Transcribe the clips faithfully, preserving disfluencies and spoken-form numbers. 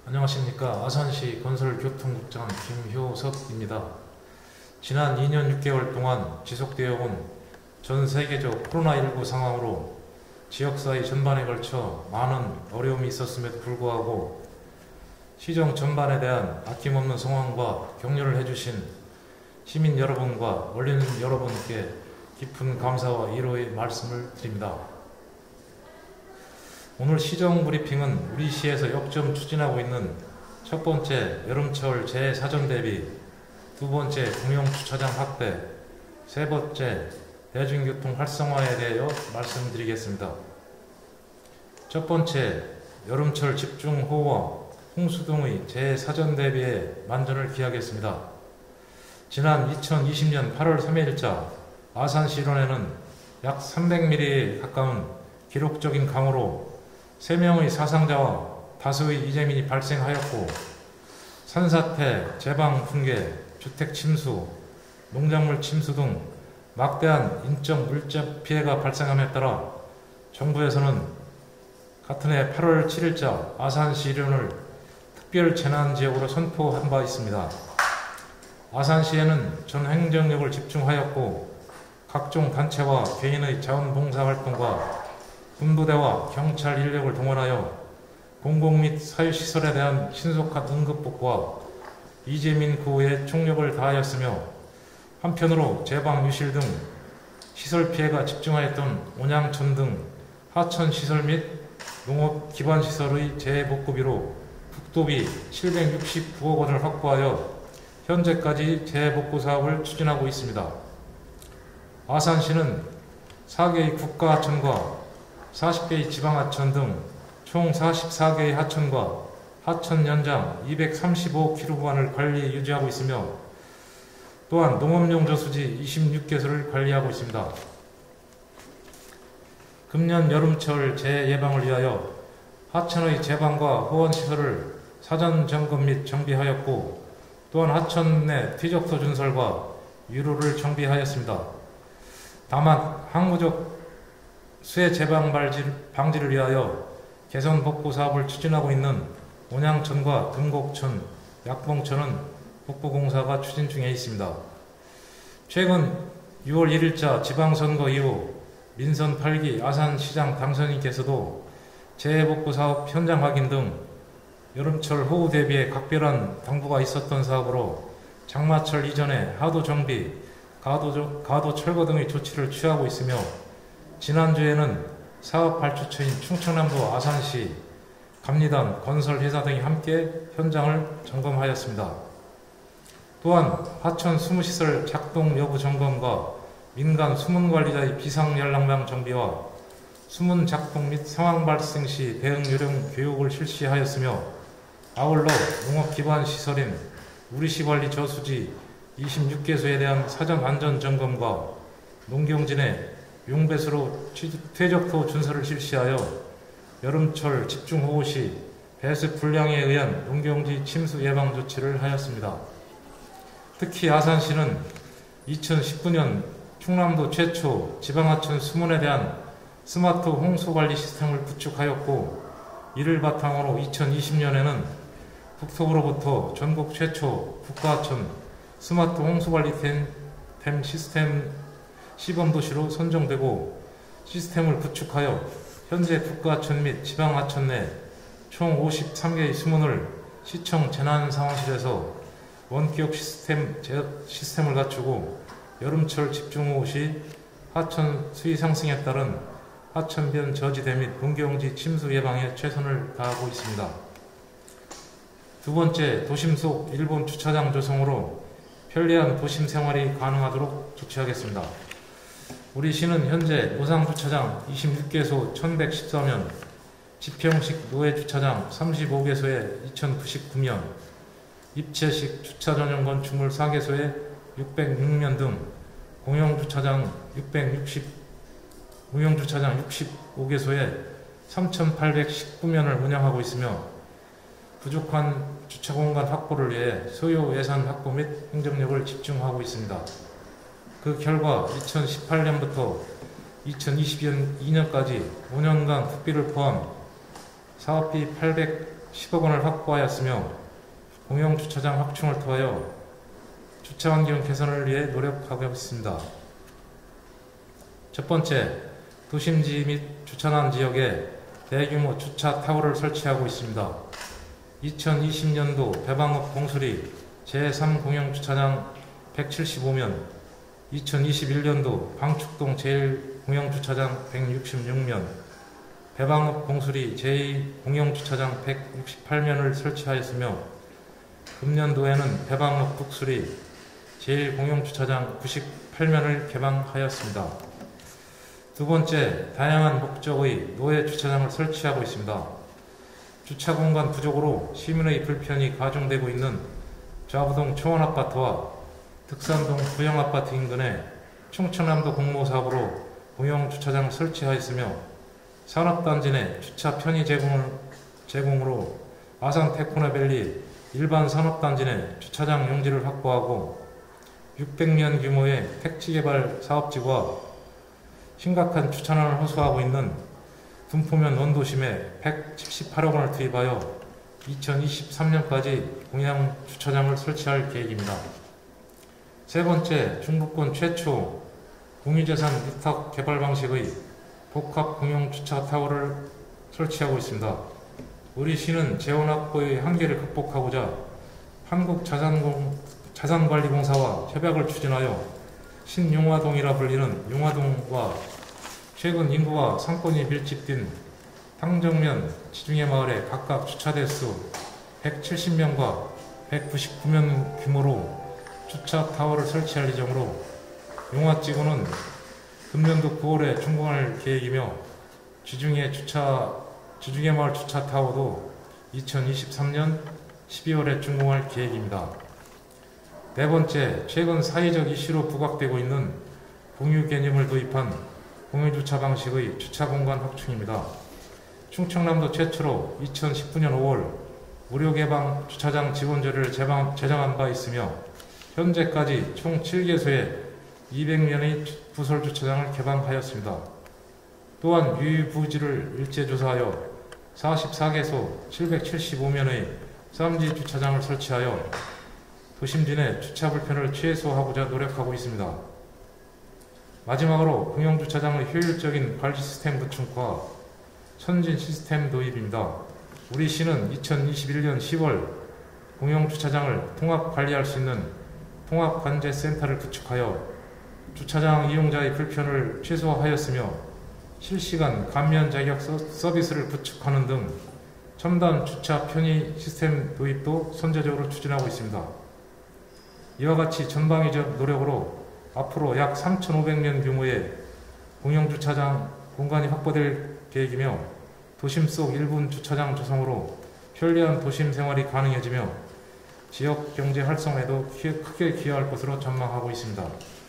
안녕하십니까. 아산시 건설교통국장 김효섭입니다. 지난 이 년 육 개월 동안 지속되어 온 전 세계적 코로나십구 상황으로 지역사회 전반에 걸쳐 많은 어려움이 있었음에도 불구하고 시정 전반에 대한 아낌없는 성원과 격려를 해주신 시민 여러분과 원리는 여러분께 깊은 감사와 위로의 말씀을 드립니다. 오늘 시정 브리핑은 우리 시에서 역점 추진하고 있는 첫 번째 여름철 재사전 대비, 두 번째 공용주차장 확대, 세 번째 대중교통 활성화에 대하여 말씀드리겠습니다. 첫 번째 여름철 집중호우와 홍수 등의 재사전 대비에 만전을 기하겠습니다. 지난 이천이십 년 팔월 삼 일자 아산시 일원에는 약 삼백 밀리미터에 가까운 기록적인 강우로 세 명의 사상자와 다수의 이재민이 발생하였고 산사태, 제방 붕괴, 주택 침수, 농작물 침수 등 막대한 인적 물적 피해가 발생함에 따라 정부에서는 같은 해 팔월 칠 일자 아산시 일원을 특별 재난지역으로 선포한 바 있습니다. 아산시에는 전 행정력을 집중하였고 각종 단체와 개인의 자원봉사활동과 군부대와 경찰 인력을 동원하여 공공 및 사유시설에 대한 신속한 응급복구와 이재민 구호에 총력을 다하였으며 한편으로 제방 유실 등 시설 피해가 집중하였던 온양천 등 하천 시설 및 농업 기반 시설의 재복구비로 국도비 칠백육십구억 원을 확보하여 현재까지 재복구 사업을 추진하고 있습니다. 아산시는 네 개의 국가하천과 사십 개의 지방하천 등 총 사십사 개의 하천과 하천 연장 이백삼십오 킬로미터를 관리 유지하고 있으며 또한 농업용 저수지 이십육 개소를 관리하고 있습니다. 금년 여름철 재예방을 위하여 하천의 제방과 호원시설을 사전 점검 및 정비하였고 또한 하천 내 퇴적소 준설과 유로를 정비하였습니다. 다만 항구적 수해 재방 방지를 위하여 개선 복구 사업을 추진하고 있는 온양천과 등곡천, 약봉천은 복구 공사가 추진 중에 있습니다. 최근 유월 일 일자 지방선거 이후 민선 팔 기 아산시장 당선인께서도 재복구 사업 현장 확인 등 여름철 호우 대비에 각별한 당부가 있었던 사업으로 장마철 이전에 하도 정비, 가도, 가도 철거 등의 조치를 취하고 있으며 지난주에는 사업 발주처인 충청남도 아산시, 감리단, 건설회사 등이 함께 현장을 점검하였습니다. 또한 하천 수무시설 작동 여부 점검과 민간 수문관리자의 비상연락망 정비와 수문 작동 및 상황 발생 시 대응 요령 교육을 실시하였으며 아울러 농업 기반 시설인 우리시 관리 저수지 이십육 개소에 대한 사전 안전 점검과 농경진의 용배수로 퇴적소 준설을 실시하여 여름철 집중호우 시 배수 불량에 의한 농경지 침수 예방 조치를 하였습니다. 특히 아산시는 이천십구 년 충남도 최초 지방하천 수문에 대한 스마트 홍수관리 시스템을 구축하였고 이를 바탕으로 이천이십 년에는 국토부로부터 전국 최초 국가하천 스마트 홍수관리템 시스템 시범도시로 선정되고 시스템을 구축하여 현재 국가하천 및 지방하천 내 총 오십삼 개의 수문을 시청 재난상황실에서 원격 시스템, 시스템을 갖추고 여름철 집중호우 시 하천 수위 상승에 따른 하천변 저지대 및 농경지 침수 예방에 최선을 다하고 있습니다. 두 번째, 도심 속 일본 주차장 조성으로 편리한 도심 생활이 가능하도록 조치하겠습니다. 우리 시는 현재 무상주차장 이십육 개소 천백십사 면, 지평식 노예주차장 삼십오 개소에 이천구십구 면, 입체식 주차전용 건축물 사 개소에 육백육 면 등 공용주차장 육백육십, 무용주차장 육십오 개소에 삼천팔백십구 면을 운영하고 있으며 부족한 주차공간 확보를 위해 소요 예산 확보 및 행정력을 집중하고 있습니다. 그 결과 이천십팔 년부터 이천이십이 년까지 오 년간 국비를 포함 사업비 팔백십팔억 십억 원을 확보하였으며 공영주차장 확충을 통하여 주차환경 개선을 위해 노력하고 있습니다. 첫 번째, 도심지 및 주차난 지역에 대규모 주차 타워를 설치하고 있습니다. 이천이십 년도 배방업 공수리 제삼 공영주차장 백칠십오 면, 이천이십일 년도 방축동 제일 공영주차장 백육십육 면, 배방업 공수리 제이 공영주차장 백육십팔 면을 설치하였으며 금년도에는 배방업 북수리 제일 공영주차장 구십팔 면을 개방하였습니다. 두 번째, 다양한 목적의 노예 주차장을 설치하고 있습니다. 주차 공간 부족으로 시민의 불편이 가중되고 있는 좌부동 초원아파트와 득산동 부영아파트 인근에 충청남도 공모사업으로 공영주차장을 설치하였으며 산업단지 내 주차 편의 제공을, 제공으로 아산 테크노밸리 일반 산업단지 내 주차장 용지를 확보하고 육백 년 규모의 택지개발 사업지와 심각한 주차난을 호소하고 있는 분포면 원도심에 백칠십팔억 원을 투입하여 이천이십삼 년까지 공영 주차장을 설치할 계획입니다. 세 번째, 중부권 최초 공유재산 위탁 개발 방식의 복합 공영 주차 타워를 설치하고 있습니다. 우리 시는 재원 확보의 한계를 극복하고자 한국자산공, 자산관리공사와 협약을 추진하여 신용화동이라 불리는 용화동과 최근 인구와 상권이 밀집된 탕정면, 지중해 마을에 각각 주차 대수 백칠십 명과 백구십구 명 규모로 주차 타워를 설치할 예정으로 용화지구는 금년도 구월에 준공할 계획이며 지중해 주차 지중해 마을 주차 타워도 이천이십삼 년 십이월에 준공할 계획입니다. 네 번째, 최근 사회적 이슈로 부각되고 있는 공유 개념을 도입한 공유주차 방식의 주차 공간 확충입니다. 충청남도 최초로 이천십구 년 오월 무료 개방 주차장 지원제를 제정한 바 있으며 현재까지 총 칠 개소의 이백 년의 부설 주차장을 개방하였습니다. 또한 유유부지를 일제조사하여 사십사 개소 칠백칠십오 면의 쌈지 주차장을 설치하여 도심지 내 주차 불편을 최소화하고자 노력하고 있습니다. 마지막으로 공영주차장의 효율적인 관리 시스템 구축과 선진 시스템 도입입니다. 우리 시는 이천이십일 년 시월 공영주차장을 통합 관리할 수 있는 통합관제센터를 구축하여 주차장 이용자의 불편을 최소화하였으며 실시간 감면 자격 서비스를 구축하는 등 첨단 주차 편의 시스템 도입도 선제적으로 추진하고 있습니다. 이와 같이 전방위적 노력으로 앞으로 약 삼천오백 면 규모의 공영주차장 공간이 확보될 계획이며 도심 속 일 분 주차장 조성으로 편리한 도심 생활이 가능해지며 지역 경제 활성화에도 크게 기여할 것으로 전망하고 있습니다.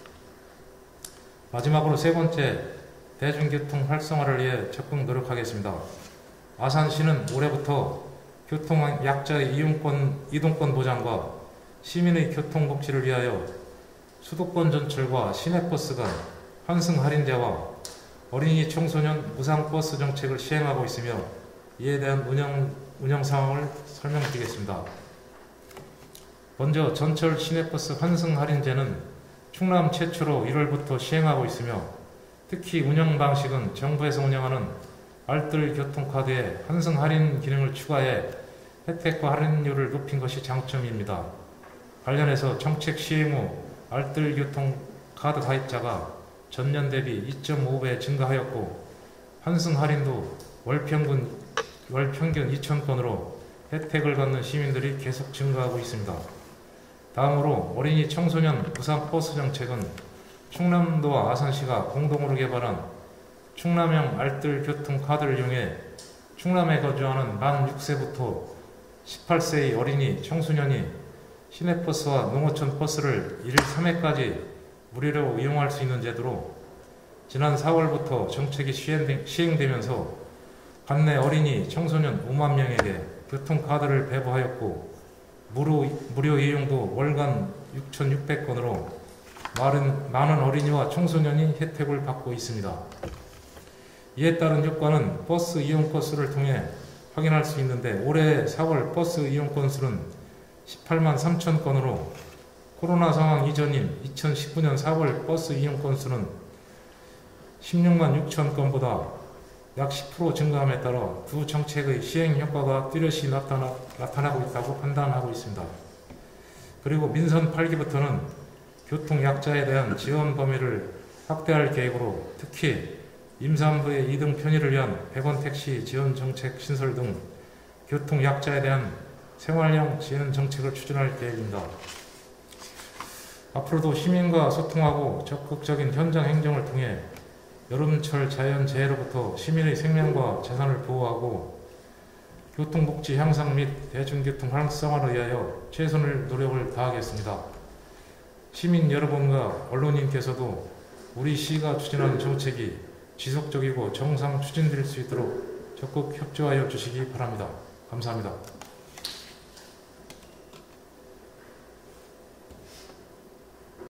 마지막으로 세 번째, 대중교통 활성화를 위해 적극 노력하겠습니다. 아산시는 올해부터 교통 약자의 이용권, 이동권 보장과 시민의 교통복지를 위하여 수도권 전철과 시내버스 간 환승 할인제와 어린이 청소년 무상버스 정책을 시행하고 있으며 이에 대한 운영, 운영 상황을 설명드리겠습니다. 먼저 전철 시내버스 환승 할인제는 충남 최초로 일월부터 시행하고 있으며 특히 운영 방식은 정부에서 운영하는 알뜰 교통카드에 환승 할인 기능을 추가해 혜택과 할인율을 높인 것이 장점입니다. 관련해서 정책 시행 후 알뜰 교통카드 가입자가 전년 대비 이 점 오 배 증가하였고 환승 할인도 월평균, 월평균 이천 건으로 혜택을 받는 시민들이 계속 증가하고 있습니다. 다음으로 어린이 청소년 무상 버스 정책은 충남도와 아산시가 공동으로 개발한 충남형 알뜰 교통카드를 이용해 충남에 거주하는 만 여섯 세부터 십팔 세의 어린이 청소년이 시내버스와 농어촌 버스를 일 일 삼 회까지 무료로 이용할 수 있는 제도로 지난 사월부터 정책이 시행되면서 관내 어린이 청소년 오만 명에게 교통카드를 배부하였고 무료, 무료 이용도 월간 육천육백 건으로 많은, 많은 어린이와 청소년이 혜택을 받고 있습니다. 이에 따른 효과는 버스 이용 건수를 통해 확인할 수 있는데 올해 사월 버스 이용 건수는 십팔만 삼천 건으로 코로나 상황 이전인 이천십구 년 사월 버스 이용 건수는 십육만 육천 건보다 약 십 퍼센트 증가함에 따라 두 정책의 시행 효과가 뚜렷이 나타나, 나타나고 있다고 판단하고 있습니다. 그리고 민선 팔 기부터는 교통약자에 대한 지원 범위를 확대할 계획으로 특히 임산부의 이 등 편의를 위한 백 원 택시 지원 정책 신설 등 교통약자에 대한 생활형 지원 정책을 추진할 계획입니다. 앞으로도 시민과 소통하고 적극적인 현장 행정을 통해 여름철 자연재해로부터 시민의 생명과 재산을 보호하고 교통복지 향상 및 대중교통 활성화를 위하여 최선의 노력을 다하겠습니다. 시민 여러분과 언론인께서도 우리 시가 추진하는 정책이 지속적이고 정상 추진될 수 있도록 적극 협조하여 주시기 바랍니다. 감사합니다.